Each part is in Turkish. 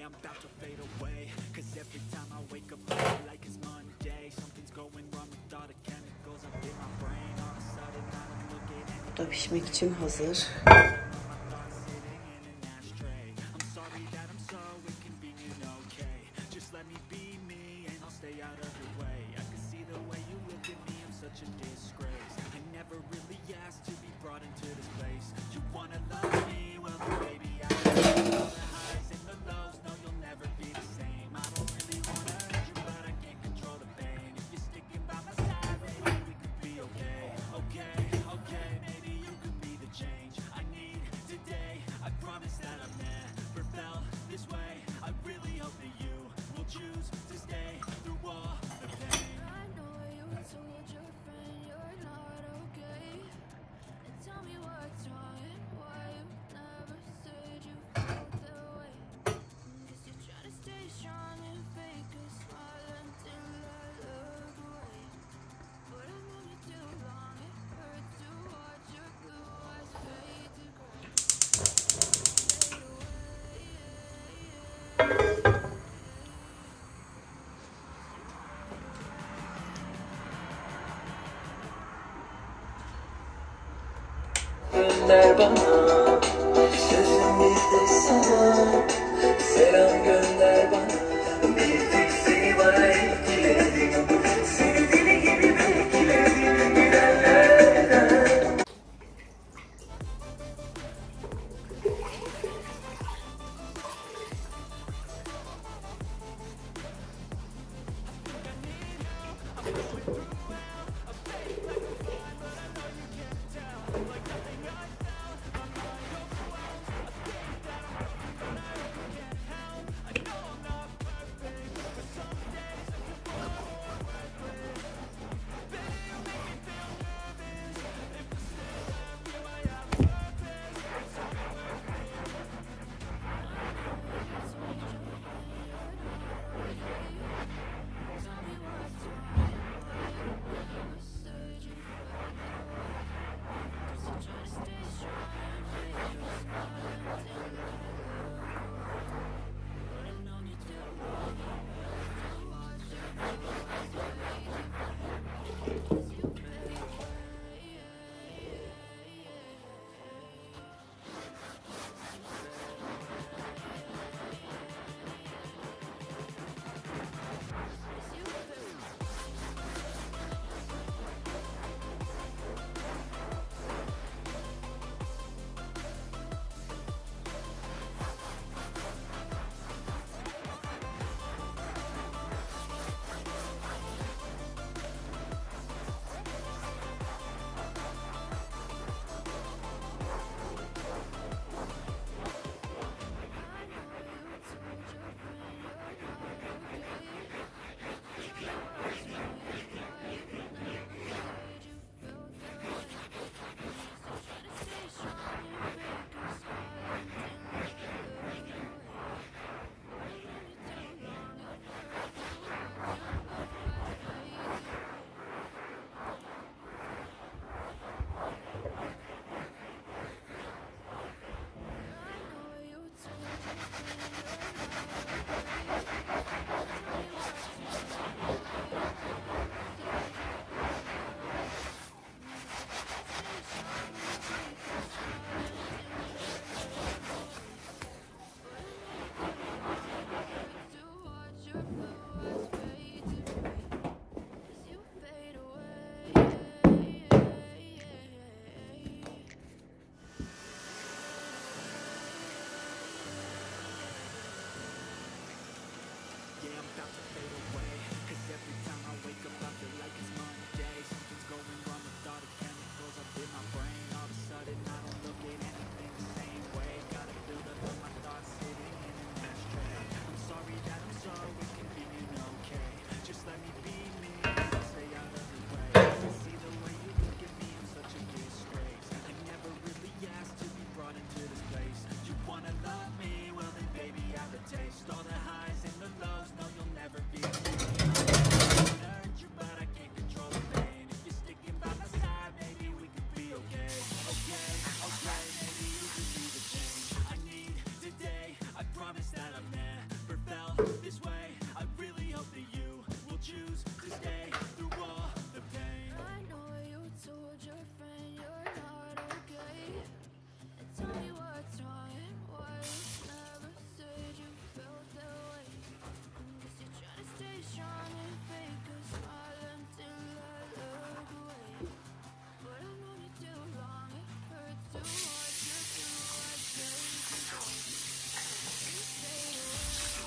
I'm about to fade away. Cause every time I wake up I feel like it's Monday. Something's going wrong with all the chemicals up in my brain. All of a sudden I don't look at anything. Bu da pişmek için hazır. Gönder bana, sözüm bizde sana. Selam gönder bana, bir tek seni bana etkiledin. Seni deli gibi bekledim gidenlerden. this way. I really hope that you will choose to stay through all the pain. I know you told your friend you're not okay. And tell me what's wrong and why you never said you felt that way. Guess you're trying to stay strong and fake a smile until I look away. But I've known you too long, it hurts to watch you do what they can. You fade away.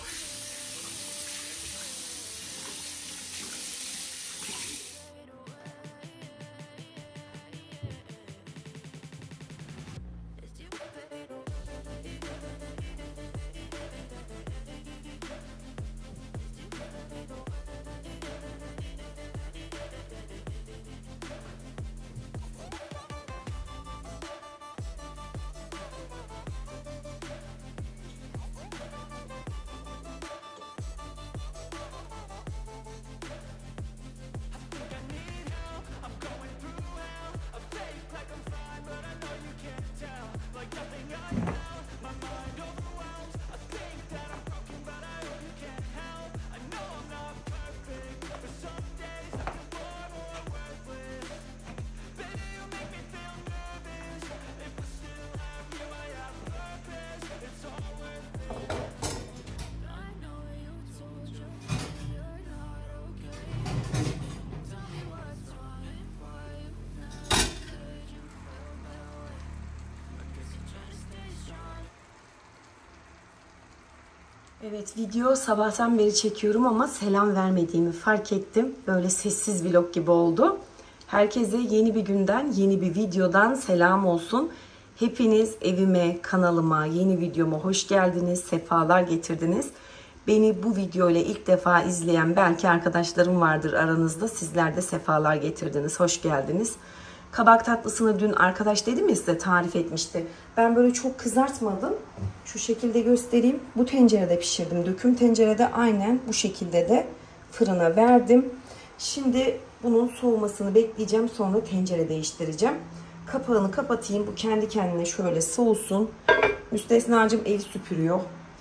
Evet, video sabahtan beri çekiyorum ama selam vermediğimi fark ettim. Böyle sessiz vlog gibi oldu. Herkese yeni bir günden, yeni bir videodan selam olsun. Hepiniz evime, kanalıma, yeni videoma hoş geldiniz, sefalar getirdiniz. Beni bu video ile ilk defa izleyen belki arkadaşlarım vardır aranızda. Sizler de sefalar getirdiniz, hoş geldiniz. Kabak tatlısını dün arkadaş dedim ya size, tarif etmişti. Ben böyle çok kızartmadım. Şu şekilde göstereyim. Bu tencerede pişirdim. Döküm tencerede aynen bu şekilde de fırına verdim. Şimdi bunun soğumasını bekleyeceğim. Sonra tencere değiştireceğim. Kapağını kapatayım. Bu kendi kendine şöyle soğusun. Müstesnacığım ev süpürüyor.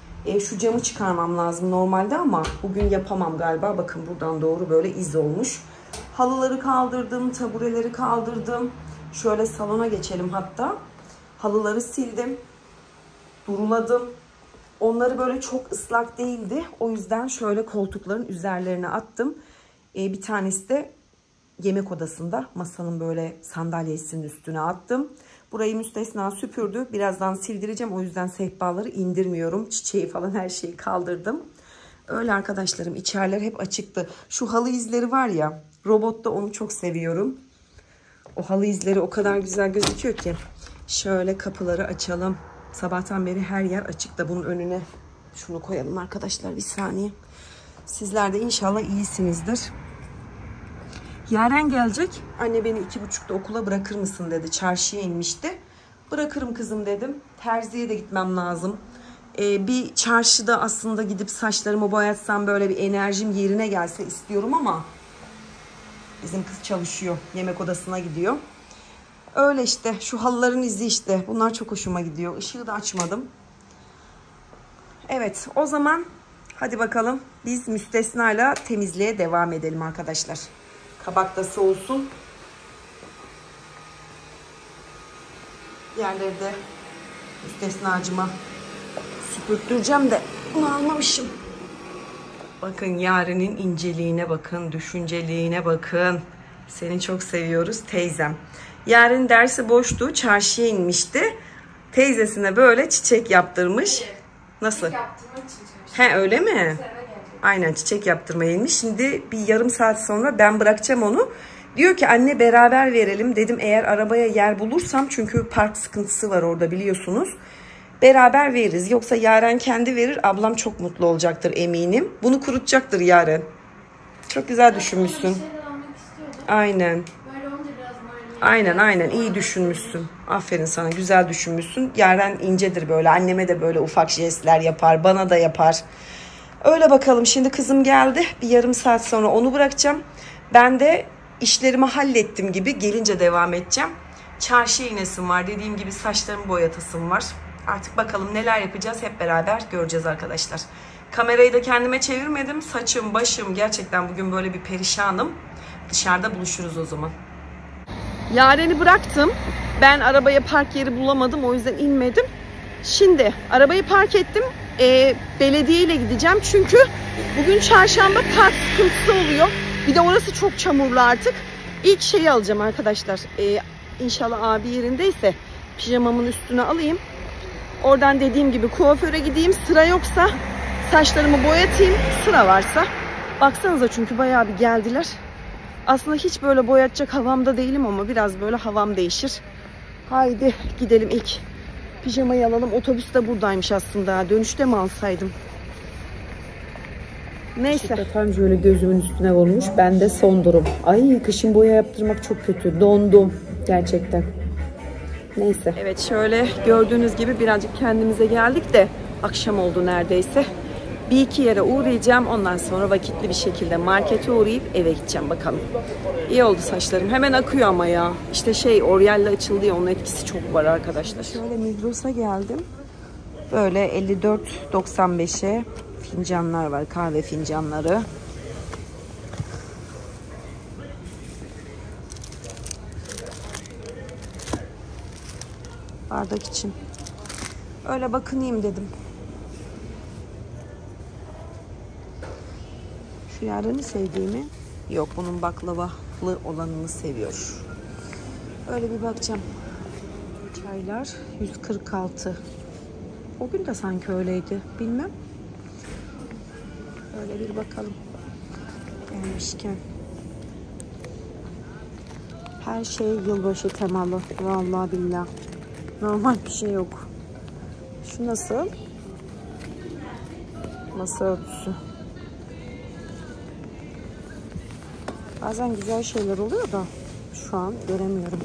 Şu camı çıkarmam lazım normalde ama bugün yapamam galiba. Bakın buradan doğru böyle iz olmuş. Halıları kaldırdım, tabureleri kaldırdım. Şöyle salona geçelim hatta. Halıları sildim, duruladım. Onları böyle çok ıslak değildi. O yüzden şöyle koltukların üzerlerine attım. Bir tanesi de yemek odasında masanın böyle sandalyesinin üstüne attım. Burayı müstesna süpürdü. Birazdan sildireceğim. O yüzden sehpaları indirmiyorum. Çiçeği falan her şeyi kaldırdım. Öyle arkadaşlarım, içeriler hep açıktı. Şu halı izleri var ya, robotta onu çok seviyorum. O halı izleri o kadar güzel gözüküyor ki. Şöyle kapıları açalım. Sabahtan beri her yer açıkta. Bunun önüne şunu koyalım arkadaşlar, bir saniye. Sizler de inşallah iyisinizdir. Yaren gelecek. Anne beni 2.30'da okula bırakır mısın dedi. Çarşıya inmişti. Bırakırım kızım dedim. Terziye de gitmem lazım. Bir çarşıda aslında gidip saçlarımı boyatsam böyle bir enerjim yerine gelse istiyorum ama bizim kız çalışıyor. Yemek odasına gidiyor. Öyle işte. Şu halıların izi işte. Bunlar çok hoşuma gidiyor. Işığı da açmadım. Evet, o zaman hadi bakalım biz müstesnayla temizliğe devam edelim arkadaşlar. Kabak da soğusun. Yerleri de müstesnacıma süpürttüreceğim de bunu almamışım. Bakın Yaren'in inceliğine bakın, düşünceliğine bakın. Seni çok seviyoruz teyzem. Yaren dersi boştu, çarşıya inmişti. Teyzesine böyle çiçek yaptırmış. Nasıl? He, öyle mi? Aynen, çiçek yaptırmaya inmiş. Şimdi bir yarım saat sonra ben bırakacağım onu. Diyor ki anne beraber verelim. Dedim eğer arabaya yer bulursam, çünkü park sıkıntısı var orada biliyorsunuz. Beraber veririz. Yoksa Yaren kendi verir. Ablam çok mutlu olacaktır eminim. Bunu kurutacaktır Yaren. Çok güzel düşünmüşsün. Aynen. Aynen iyi düşünmüşsün. Aferin sana, güzel düşünmüşsün. Yaren incedir böyle. Anneme de böyle ufak jestler yapar. Bana da yapar. Öyle bakalım. Şimdi kızım geldi. Bir yarım saat sonra onu bırakacağım. Ben de işlerimi hallettim gibi gelince devam edeceğim. Çarşıya inesim var. Dediğim gibi saçlarımı boyatasım var. Artık bakalım neler yapacağız, hep beraber göreceğiz arkadaşlar. Kamerayı da kendime çevirmedim. Saçım, başım gerçekten bugün böyle bir perişanım. Dışarıda buluşuruz o zaman. Yaren'i bıraktım. Ben arabaya park yeri bulamadım. O yüzden inmedim. Şimdi arabayı park ettim. Belediye ile gideceğim. Çünkü bugün çarşamba park sıkıntısı oluyor. Bir de orası çok çamurlu artık. İlk şeyi alacağım arkadaşlar. İnşallah abi yerindeyse pijamamın üstüne alayım. Oradan dediğim gibi kuaföre gideyim. Sıra yoksa saçlarımı boyatayım. Sıra varsa. Baksanıza çünkü bayağı bir geldiler. Aslında hiç böyle boyatacak havamda değilim ama biraz böyle havam değişir. Haydi gidelim ilk. Pijamayı alalım. Otobüs de buradaymış aslında. Dönüşte mi alsaydım? Neyse. Tam şöyle gözümün üstüne vurmuş. Ben de son durum. Ay kışın boya yaptırmak çok kötü. Dondum. Gerçekten. Neyse. Evet şöyle gördüğünüz gibi birazcık kendimize geldik de akşam oldu neredeyse. Bir iki yere uğrayacağım. Ondan sonra vakitli bir şekilde markete uğrayıp eve gideceğim bakalım. İyi oldu saçlarım. Hemen akıyor ama ya. İşte Oriel'le açıldı ya, onun etkisi çok var arkadaşlar. Şöyle Migros'a geldim. Böyle 54.95'e fincanlar var. Kahve fincanları. Bardak için. Öyle bakınayım dedim. Şu Yaren'i sevdiğimi, yok bunun baklavalı olanını seviyor. Öyle bir bakacağım. Çaylar 146. O gün de sanki öyleydi. Bilmem. Öyle bir bakalım. Gelmişken. Her şey yılbaşı temalı. Vallahi billah. Normal bir şey yok. Şu nasıl? Masa örtüsü. Bazen güzel şeyler oluyor da şu an göremiyorum.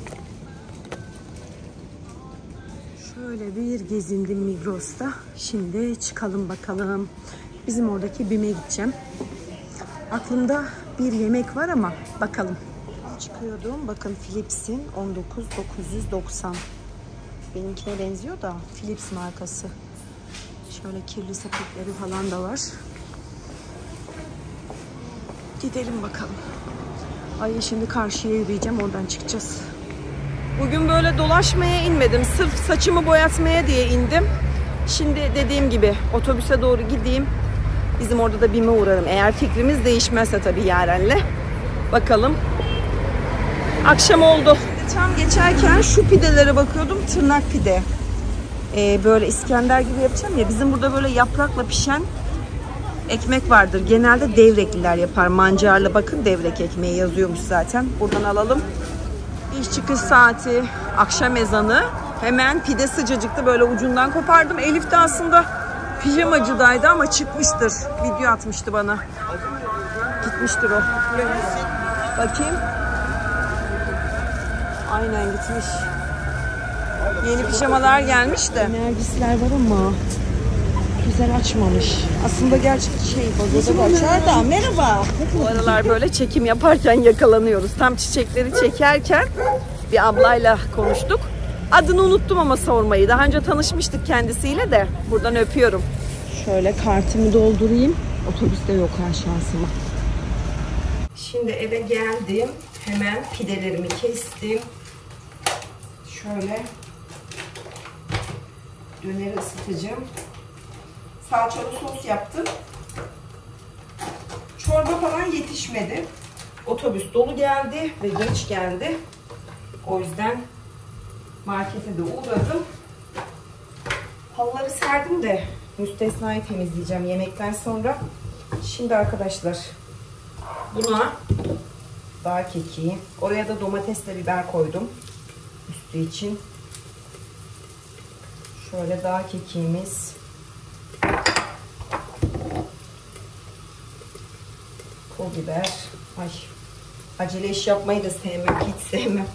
Şöyle bir gezindim Migros'ta. Şimdi çıkalım bakalım. Bizim oradaki BİM'e gideceğim. Aklımda bir yemek var ama bakalım. Çıkıyordum. Bakın Philips'in 19.990. Benimkine benziyor da Philips markası. Şöyle kirli sepetleri falan da var. Gidelim bakalım. Ay şimdi karşıya yürüyeceğim, oradan çıkacağız. Bugün böyle dolaşmaya inmedim. Sırf saçımı boyatmaya diye indim. Şimdi dediğim gibi otobüse doğru gideyim. Bizim orada da BİM'e uğrarım. Eğer fikrimiz değişmezse tabii Yaren'le. Bakalım. Akşam oldu. Tam geçerken şu pidelere bakıyordum. Tırnak pide. Böyle İskender gibi yapacağım ya. Bizim burada böyle yaprakla pişen ekmek vardır. Genelde devrekliler yapar. Mancarlı, bakın devrek ekmeği yazıyormuş zaten. Buradan alalım. İş çıkış saati, akşam ezanı. Hemen pide sıcacıktı. Böyle ucundan kopardım. Elif de aslında pijamacıdaydı ama çıkmıştır. Video atmıştı bana. Gitmiştir o. Bakayım. Aynen gitmiş. Yeni pijamalar gelmiş de. Nergisler var ama güzel açmamış. Aslında gerçek vazoda da açar da. Merhaba. Bu aralar böyle çekim yaparken yakalanıyoruz. Tam çiçekleri çekerken bir ablayla konuştuk. Adını unuttum ama sormayı. Daha önce tanışmıştık kendisiyle de. Buradan öpüyorum. Şöyle kartımı doldurayım. Otobüste yok her şansıma. Şimdi eve geldim. Hemen pidelerimi kestim. Şöyle döneri ısıtacağım. Salçalı sos yaptım. Çorba falan yetişmedi. Otobüs dolu geldi ve geç geldi. O yüzden markete de uğradım. Halıları serdim de müstesnayı temizleyeceğim yemekten sonra. Şimdi arkadaşlar buna dağ kekiği. Oraya da domatesle biber koydum. Üstü için. Şöyle dağ kekiğimiz. Pul biber. Ay, acele iş yapmayı da sevmem. Hiç sevmem.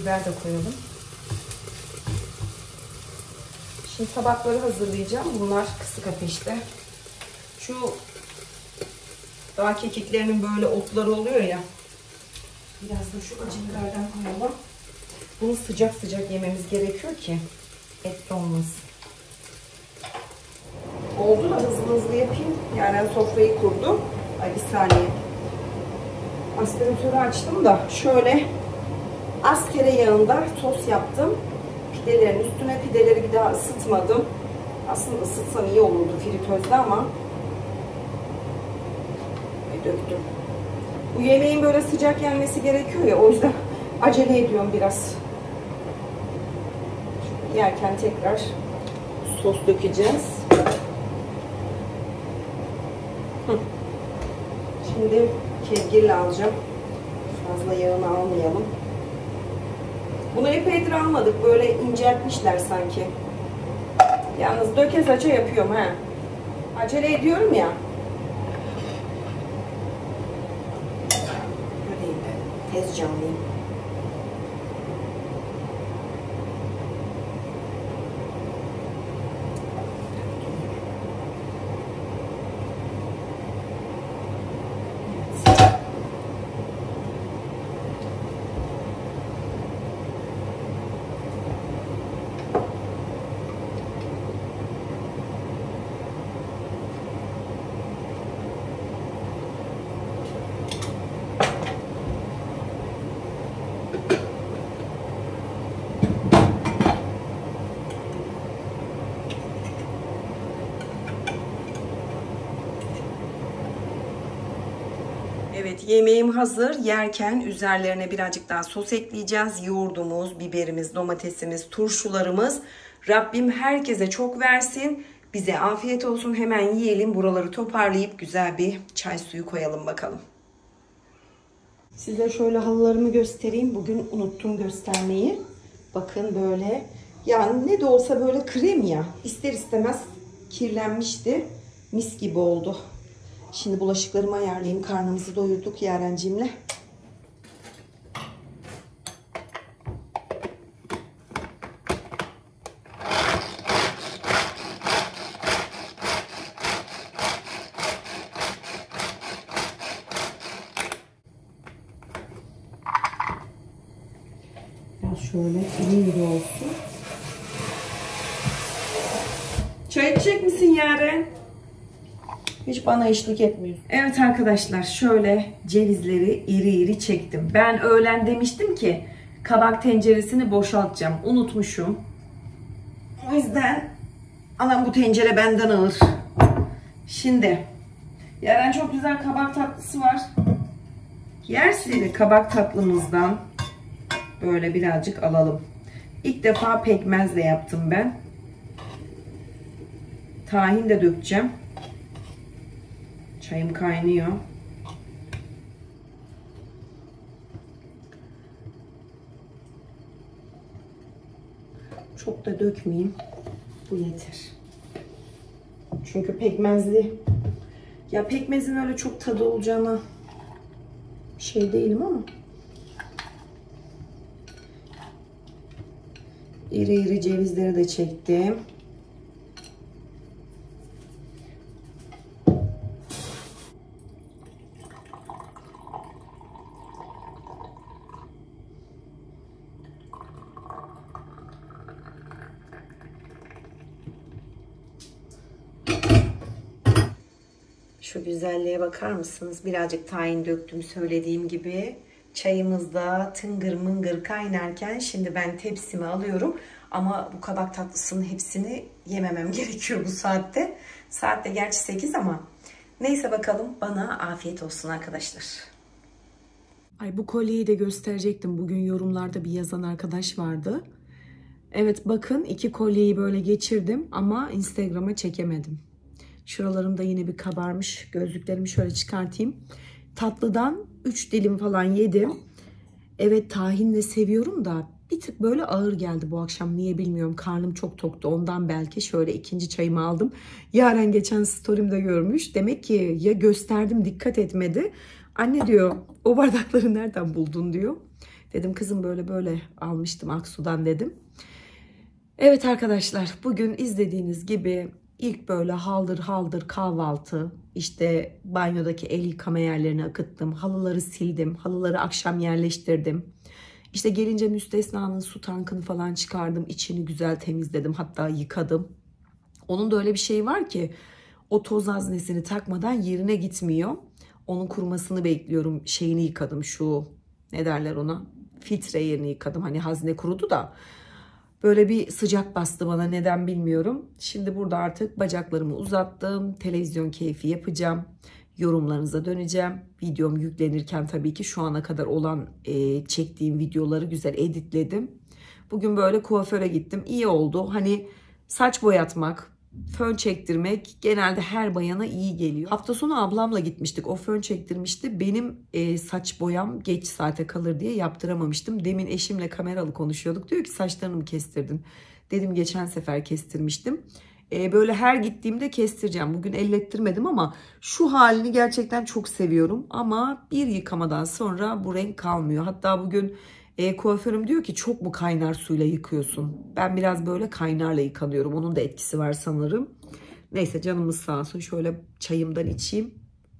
biber de koyalım. Şimdi tabakları hazırlayacağım. Bunlar kısık ateşte. Şu dağ kekiklerinin böyle otları oluyor ya. Biraz da şu acı biberden koyalım. Bunu sıcak sıcak yememiz gerekiyor ki et donmasın. Oldu da hızlı hızlı yapayım. Yani sofrayı kurdum. Ay bir saniye. Aspiratörü açtım da şöyle az tereyağında tost yaptım. Pidelerin üstüne, pideleri bir daha ısıtmadım. Aslında ısıtsam iyi olurdu fritözde ama döktüm. Bu yemeğin böyle sıcak yenmesi gerekiyor ya, o yüzden acele ediyorum biraz. Şimdi yerken tekrar sos dökeceğiz. Şimdi kevgirle alacağım. Fazla yağını almayalım. Bunu epeydir almadık. Böyle inceltmişler sanki. Yalnız döke saça yapıyorum ha. Acele ediyorum ya. Göreyim ben. Tez canlıyım. Evet, yemeğim hazır. Yerken üzerlerine birazcık daha sos ekleyeceğiz. Yoğurdumuz, biberimiz, domatesimiz, turşularımız. Rabbim herkese çok versin. Bize afiyet olsun. Hemen yiyelim. Buraları toparlayıp güzel bir çay suyu koyalım bakalım. Size şöyle halılarımı göstereyim. Bugün unuttum göstermeyi. Bakın böyle. Yani ne de olsa böyle krem ya. İster istemez kirlenmişti. Mis gibi oldu. Şimdi bulaşıklarımı ayarlayayım. Karnımızı doyurduk Yarenciğimle. Biraz şöyle iri olsun. Çay içecek misin Yaren? Hiç bana eşlik etmiyor. Evet arkadaşlar, şöyle cevizleri iri iri çektim. Ben öğlen demiştim ki kabak tenceresini boşaltacağım. Unutmuşum. O yüzden anam bu tencere benden alır. Şimdi Yaren çok güzel kabak tatlısı var. Yersin kabak tatlımızdan böyle birazcık alalım. İlk defa pekmezle yaptım ben. Tahin de dökeceğim. Çayım kaynıyor. Çok da dökmeyeyim. Bu yeter. Çünkü pekmezli. Ya pekmezin öyle çok tadı olacağına şey değilim ama. İri iri cevizleri de çektim. Şu güzelliğe bakar mısınız? Birazcık tahin döktüm söylediğim gibi. Çayımız da tıngır mıngır kaynarken şimdi ben tepsimi alıyorum. Ama bu kabak tatlısının hepsini yememem gerekiyor bu saatte. Saat de gerçi 8 ama neyse bakalım, bana afiyet olsun arkadaşlar. Ay, bu kolyeyi de gösterecektim. Bugün yorumlarda bir yazan arkadaş vardı. Evet bakın, 2 kolyeyi böyle geçirdim ama Instagram'a çekemedim. Şuralarımda yine bir kabarmış. Gözlüklerimi şöyle çıkartayım. Tatlıdan 3 dilim falan yedim. Evet, tahinle seviyorum da bir tık böyle ağır geldi bu akşam. Niye bilmiyorum. Karnım çok toktu. Ondan belki şöyle ikinci çayımı aldım. Yaren geçen story'imde görmüş. Demek ki ya gösterdim, dikkat etmedi. Anne diyor, o bardakları nereden buldun diyor. Dedim kızım böyle böyle almıştım Aksu'dan dedim. Evet arkadaşlar, bugün izlediğiniz gibi ilk böyle haldır haldır kahvaltı, işte banyodaki el yıkama yerlerini akıttım, halıları sildim, halıları akşam yerleştirdim. İşte gelince müstesnanın su tankını falan çıkardım, içini güzel temizledim, hatta yıkadım. Onun da öyle bir şeyi var ki o toz haznesini takmadan yerine gitmiyor. Onun kurumasını bekliyorum. Şeyini yıkadım, şu ne derler ona, filtre yerini yıkadım. Hani hazne kurudu da böyle bir sıcak bastı bana, neden bilmiyorum. Şimdi burada artık bacaklarımı uzattım. Televizyon keyfi yapacağım. Yorumlarınıza döneceğim. Videom yüklenirken tabii ki şu ana kadar olan çektiğim videoları güzel editledim. Bugün böyle kuaföre gittim. İyi oldu. Hani saç boyatmak, fön çektirmek genelde her bayana iyi geliyor. Hafta sonu ablamla gitmiştik. O fön çektirmişti. Benim saç boyam geç saate kalır diye yaptıramamıştım. Demin eşimle kameralı konuşuyorduk. Diyor ki saçlarını mı kestirdin? Dedim geçen sefer kestirmiştim. Böyle her gittiğimde kestireceğim. Bugün ellettirmedim ama şu halini gerçekten çok seviyorum. Ama bir yıkamadan sonra bu renk kalmıyor. Hatta bugün kuaförüm diyor ki çok mu kaynar suyla yıkıyorsun? Ben biraz böyle kaynarla yıkanıyorum. Onun da etkisi var sanırım. Neyse canımız sağ olsun. Şöyle çayımdan içeyim.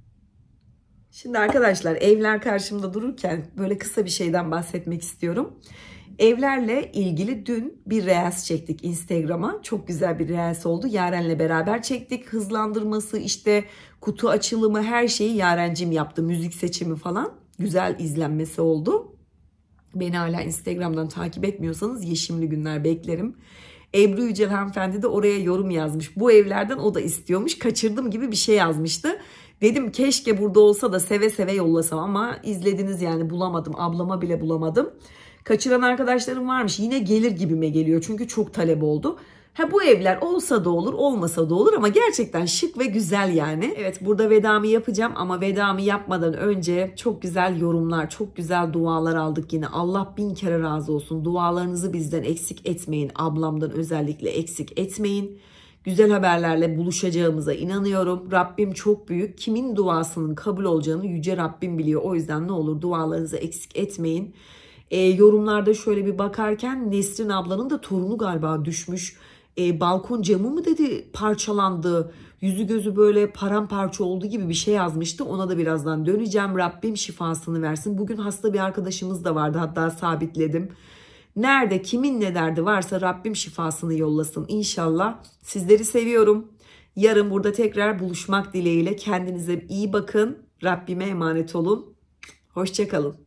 Şimdi arkadaşlar, evler karşımda dururken böyle kısa bir şeyden bahsetmek istiyorum. Evlerle ilgili dün bir reels çektik Instagram'a. Çok güzel bir reels oldu. Yaren'le beraber çektik. Hızlandırması, işte kutu açılımı, her şeyi Yarencim yaptı. Müzik seçimi falan. Güzel izlenmesi oldu. Beni hala Instagram'dan takip etmiyorsanız Yeşimli Günler beklerim. Ebru Yücel hanımefendi de oraya yorum yazmış. Bu evlerden o da istiyormuş. Kaçırdım gibi bir şey yazmıştı. Dedim keşke burada olsa da seve seve yollasam ama izlediniz yani, bulamadım. Ablama bile bulamadım. Kaçıran arkadaşlarım varmış. Yine gelir gibime geliyor. Çünkü çok talep oldu. Bu evler olsa da olur, olmasa da olur ama gerçekten şık ve güzel yani. Evet, burada vedamı yapacağım ama vedamı yapmadan önce çok güzel yorumlar, çok güzel dualar aldık yine. Allah bin kere razı olsun. Dualarınızı bizden eksik etmeyin. Ablamdan özellikle eksik etmeyin. Güzel haberlerle buluşacağımıza inanıyorum. Rabbim çok büyük. Kimin duasının kabul olacağını yüce Rabbim biliyor. O yüzden ne olur dualarınızı eksik etmeyin. Yorumlarda şöyle bir bakarken Nesrin ablanın da torunu galiba düşmüş. Balkon camı mı dedi parçalandı. Yüzü gözü böyle paramparça oldu gibi bir şey yazmıştı. Ona da birazdan döneceğim. Rabbim şifasını versin. Bugün hasta bir arkadaşımız da vardı. Hatta sabitledim. Nerede kimin ne derdi varsa Rabbim şifasını yollasın inşallah. Sizleri seviyorum. Yarın burada tekrar buluşmak dileğiyle. Kendinize iyi bakın. Rabbime emanet olun. Hoşça kalın.